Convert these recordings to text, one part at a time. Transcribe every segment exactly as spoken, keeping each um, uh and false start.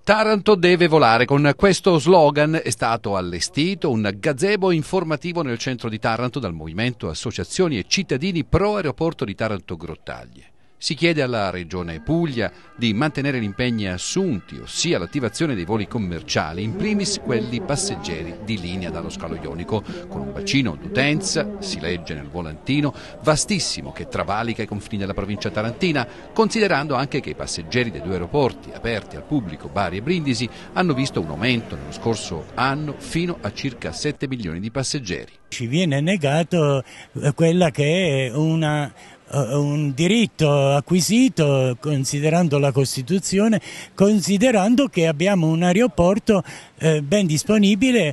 Taranto deve volare. Con questo slogan è stato allestito un gazebo informativo nel centro di Taranto dal movimento Associazioni e Cittadini Pro Aeroporto di Taranto Grottaglie. Si chiede alla Regione Puglia di mantenere gli impegni assunti, ossia l'attivazione dei voli commerciali, in primis quelli passeggeri di linea dallo scalo ionico, con un bacino d'utenza, si legge nel volantino, vastissimo che travalica i confini della provincia tarantina, considerando anche che i passeggeri dei due aeroporti aperti al pubblico, Bari e Brindisi, hanno visto un aumento nello scorso anno fino a circa sette milioni di passeggeri. Ci viene negato quella che è una un diritto acquisito considerando la Costituzione, considerando che abbiamo un aeroporto eh, ben disponibile,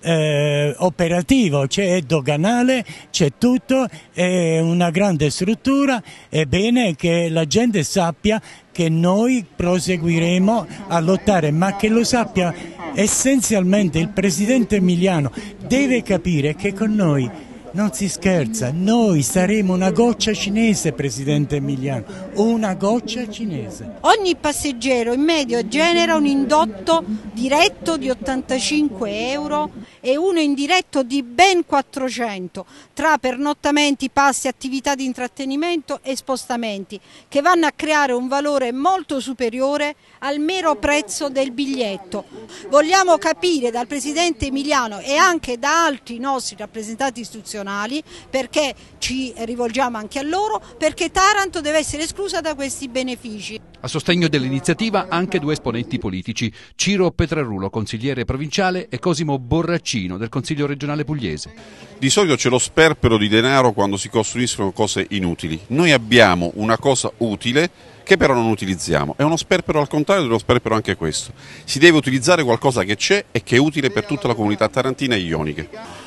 eh, operativo, c'è doganale, c'è tutto, è una grande struttura, è bene che la gente sappia che noi proseguiremo a lottare, ma che lo sappia essenzialmente il Presidente Emiliano deve capire che con noi non si scherza, noi saremo una goccia cinese, Presidente Emiliano, una goccia cinese. Ogni passeggero in media genera un indotto diretto di ottantacinque euro e uno indiretto di ben quattrocento, tra pernottamenti, passi, attività di intrattenimento e spostamenti, che vanno a creare un valore molto superiore al mero prezzo del biglietto. Vogliamo capire dal Presidente Emiliano e anche da altri nostri rappresentanti istituzionali, perché ci rivolgiamo anche a loro, perché Taranto deve essere esclusa da questi benefici. A sostegno dell'iniziativa anche due esponenti politici, Ciro Petrarrulo, consigliere provinciale, e Cosimo Borraccino del Consiglio regionale pugliese. Di solito c'è lo sperpero di denaro quando si costruiscono cose inutili. Noi abbiamo una cosa utile che però non utilizziamo. È uno sperpero al contrario dello sperpero anche questo. Si deve utilizzare qualcosa che c'è e che è utile per tutta la comunità tarantina e ionica.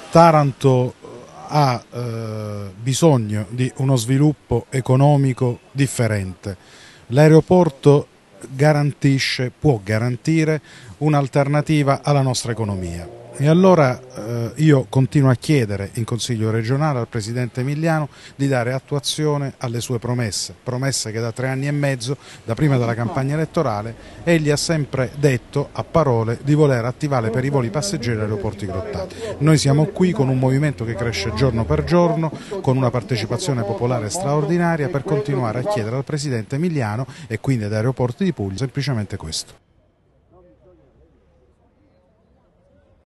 Taranto ha eh, bisogno di uno sviluppo economico differente. L'aeroporto garantisce, può garantire un'alternativa alla nostra economia. E allora eh, io continuo a chiedere in Consiglio regionale al Presidente Emiliano di dare attuazione alle sue promesse, promesse che da tre anni e mezzo, da prima della campagna elettorale, egli ha sempre detto a parole di voler attivare per i voli passeggeri aeroporti Grottaglie. Noi siamo qui con un movimento che cresce giorno per giorno, con una partecipazione popolare straordinaria per continuare a chiedere al Presidente Emiliano e quindi ad Aeroporti di Puglia semplicemente questo.